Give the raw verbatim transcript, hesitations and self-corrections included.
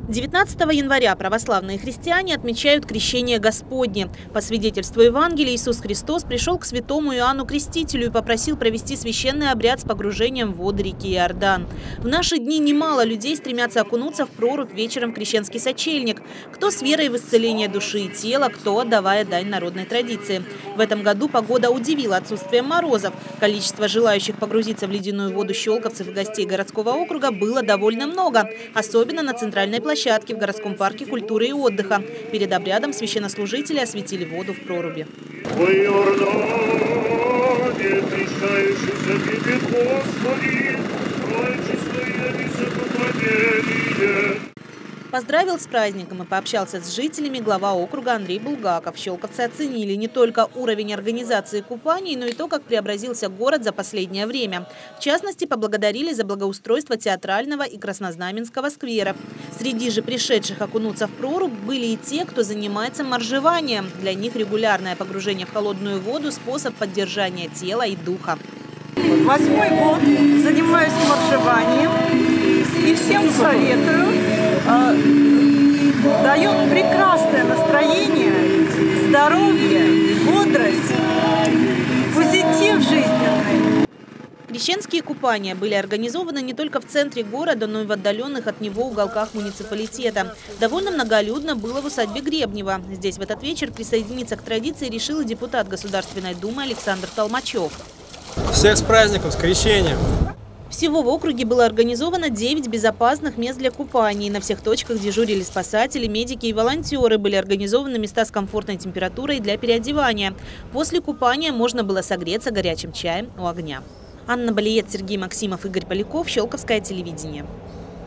девятнадцатого января православные христиане отмечают Крещение Господне. По свидетельству Евангелия, Иисус Христос пришел к святому Иоанну Крестителю и попросил провести священный обряд с погружением в воды реки Иордан. В наши дни немало людей стремятся окунуться в прорубь вечером в крещенский сочельник. Кто с верой в исцеление души и тела, кто отдавая дань народной традиции. В этом году погода удивила отсутствием морозов. Количество желающих погрузиться в ледяную воду щелковцев и гостей городского округа было довольно много, особенно на центральной площадке в городском парке культуры и отдыха. Перед обрядом священнослужители осветили воду в проруби. Поздравил с праздником и пообщался с жителями глава округа Андрей Булгаков. Щелковцы оценили не только уровень организации купаний, но и то, как преобразился город за последнее время. В частности, поблагодарили за благоустройство театрального и краснознаменского скверов. Среди же пришедших окунуться в прорубь были и те, кто занимается моржеванием. Для них регулярное погружение в холодную воду – способ поддержания тела и духа. Восьмой год занимаюсь моржеванием и всем советую. Дает прекрасное настроение, здоровье, бодрость, позитив жизненный. Крещенские купания были организованы не только в центре города, но и в отдаленных от него уголках муниципалитета. Довольно многолюдно было в усадьбе Гребнева. Здесь в этот вечер присоединиться к традиции решил и депутат Государственной Думы Александр Толмачев. Всех с праздником, с крещением! Всего в округе было организовано девять безопасных мест для купаний. На всех точках дежурили спасатели, медики и волонтеры. Были организованы места с комфортной температурой для переодевания. После купания можно было согреться горячим чаем у огня. Анна Балиет, Сергей Максимов, Игорь Поляков, Щелковское телевидение.